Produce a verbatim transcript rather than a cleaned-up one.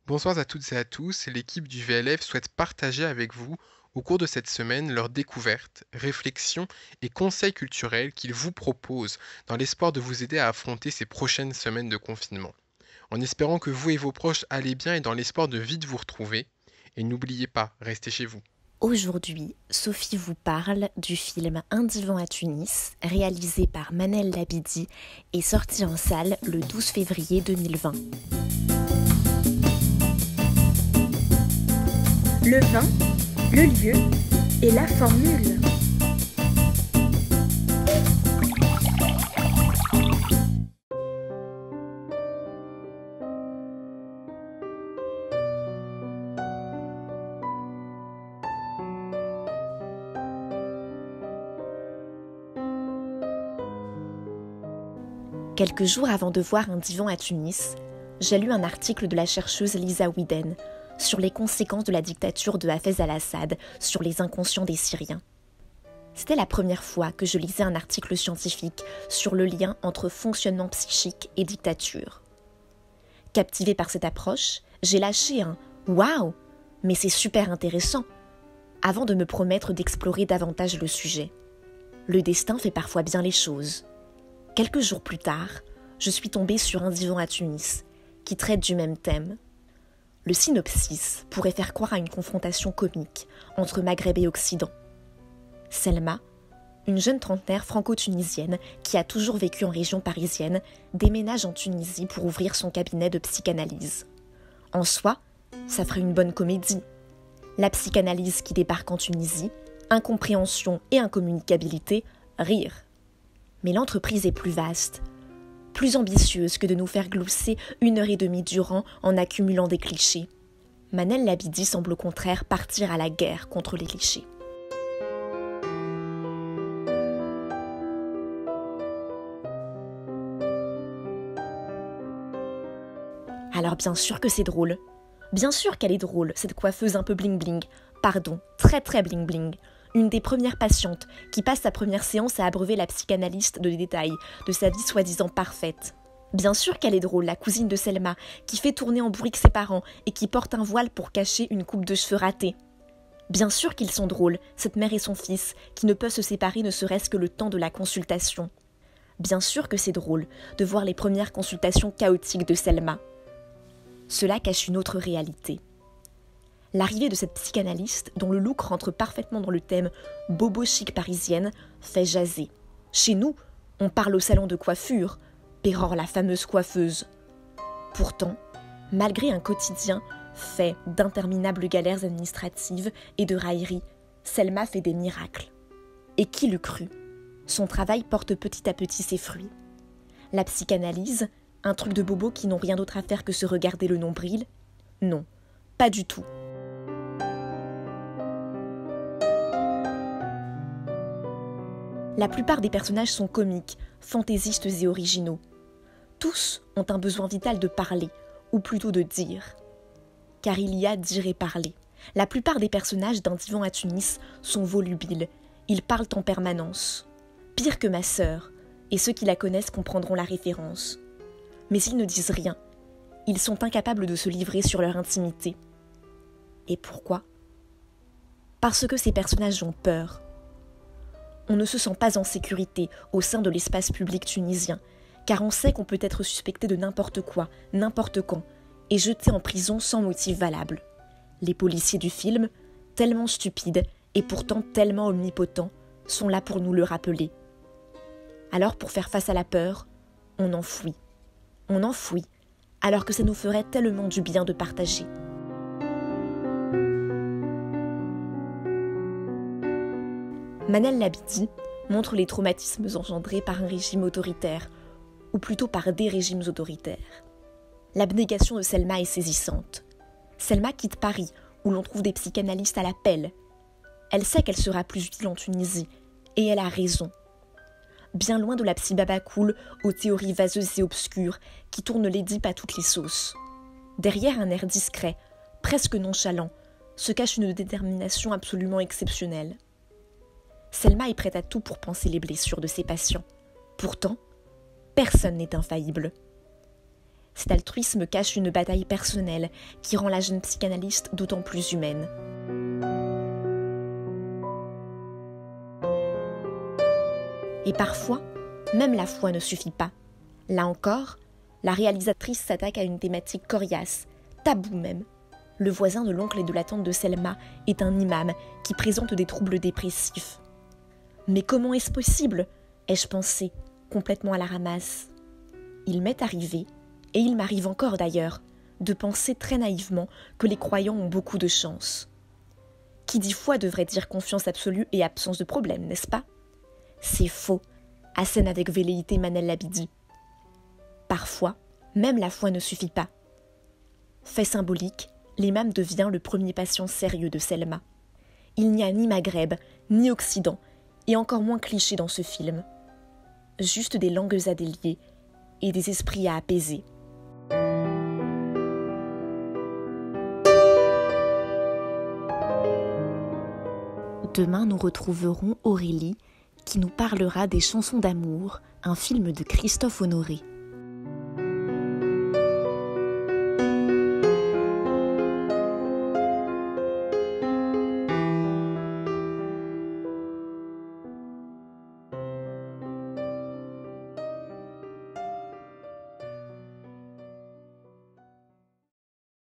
Bonsoir à toutes et à tous, l'équipe du V L F souhaite partager avec vous, au cours de cette semaine, leurs découvertes, réflexions et conseils culturels qu'ils vous proposent dans l'espoir de vous aider à affronter ces prochaines semaines de confinement. En espérant que vous et vos proches allez bien et dans l'espoir de vite vous retrouver. Et n'oubliez pas, restez chez vous. Aujourd'hui, Sophie vous parle du film Un divan à Tunis, réalisé par Manel Labidi et sorti en salle le douze février deux mille vingt. Le vin, le lieu et la formule. Quelques jours avant de voir Un divan à Tunis, j'ai lu un article de la chercheuse Lisa Whedon sur les conséquences de la dictature de Hafez al-Assad sur les inconscients des Syriens. C'était la première fois que je lisais un article scientifique sur le lien entre fonctionnement psychique et dictature. Captivée par cette approche, j'ai lâché un « Waouh, mais c'est super intéressant !» avant de me promettre d'explorer davantage le sujet. Le destin fait parfois bien les choses. Quelques jours plus tard, je suis tombée sur Un divan à Tunis, qui traite du même thème. Le synopsis pourrait faire croire à une confrontation comique entre Maghreb et Occident. Selma, une jeune trentenaire franco-tunisienne qui a toujours vécu en région parisienne, déménage en Tunisie pour ouvrir son cabinet de psychanalyse. En soi, ça ferait une bonne comédie. La psychanalyse qui débarque en Tunisie, incompréhension et incommunicabilité, rire. Mais l'entreprise est plus vaste, plus ambitieuse que de nous faire glousser une heure et demie durant en accumulant des clichés. Manel Labidi semble au contraire partir à la guerre contre les clichés. Alors bien sûr que c'est drôle. Bien sûr qu'elle est drôle, cette coiffeuse un peu bling-bling. Pardon, très très bling-bling. Une des premières patientes qui passe sa première séance à abreuver la psychanalyste de détails de sa vie soi-disant parfaite. Bien sûr qu'elle est drôle, la cousine de Selma, qui fait tourner en bourrique ses parents et qui porte un voile pour cacher une coupe de cheveux ratée. Bien sûr qu'ils sont drôles, cette mère et son fils, qui ne peuvent se séparer ne serait-ce que le temps de la consultation. Bien sûr que c'est drôle de voir les premières consultations chaotiques de Selma. Cela cache une autre réalité. L'arrivée de cette psychanalyste, dont le look rentre parfaitement dans le thème « bobo chic parisienne », fait jaser. Chez nous, on parle au salon de coiffure, pérore la fameuse coiffeuse. Pourtant, malgré un quotidien fait d'interminables galères administratives et de railleries, Selma fait des miracles. Et qui l'eût cru ? Son travail porte petit à petit ses fruits. La psychanalyse, un truc de bobos qui n'ont rien d'autre à faire que se regarder le nombril ? Non, pas du tout. La plupart des personnages sont comiques, fantaisistes et originaux. Tous ont un besoin vital de parler, ou plutôt de dire. Car il y a dire et parler. La plupart des personnages d'Un divan à Tunis sont volubiles, ils parlent en permanence. Pire que ma sœur, et ceux qui la connaissent comprendront la référence. Mais ils ne disent rien, ils sont incapables de se livrer sur leur intimité. Et pourquoi ? Parce que ces personnages ont peur. On ne se sent pas en sécurité au sein de l'espace public tunisien, car on sait qu'on peut être suspecté de n'importe quoi, n'importe quand, et jeté en prison sans motif valable. Les policiers du film, tellement stupides et pourtant tellement omnipotents, sont là pour nous le rappeler. Alors pour faire face à la peur, on enfouit. On enfouit, alors que ça nous ferait tellement du bien de partager. Manel Labidi montre les traumatismes engendrés par un régime autoritaire, ou plutôt par des régimes autoritaires. L'abnégation de Selma est saisissante. Selma quitte Paris, où l'on trouve des psychanalystes à la pelle. Elle sait qu'elle sera plus utile en Tunisie, et elle a raison. Bien loin de la psy-baba cool aux théories vaseuses et obscures qui tournent l'Édipe à toutes les sauces. Derrière un air discret, presque nonchalant, se cache une détermination absolument exceptionnelle. Selma est prête à tout pour panser les blessures de ses patients. Pourtant, personne n'est infaillible. Cet altruisme cache une bataille personnelle qui rend la jeune psychanalyste d'autant plus humaine. Et parfois, même la foi ne suffit pas. Là encore, la réalisatrice s'attaque à une thématique coriace, taboue même. Le voisin de l'oncle et de la tante de Selma est un imam qui présente des troubles dépressifs. Mais comment est-ce possible ? Ai-je pensé, complètement à la ramasse. Il m'est arrivé, et il m'arrive encore d'ailleurs, de penser très naïvement que les croyants ont beaucoup de chance. Qui dit foi devrait dire confiance absolue et absence de problème, n'est-ce pas ? C'est faux, assène avec velléité Manel Labidi. Parfois, même la foi ne suffit pas. Fait symbolique, l'imam devient le premier patient sérieux de Selma. Il n'y a ni Maghreb, ni Occident, et encore moins cliché dans ce film. Juste des langues à délier et des esprits à apaiser. Demain, nous retrouverons Aurélie, qui nous parlera des Chansons d'amour, un film de Christophe Honoré.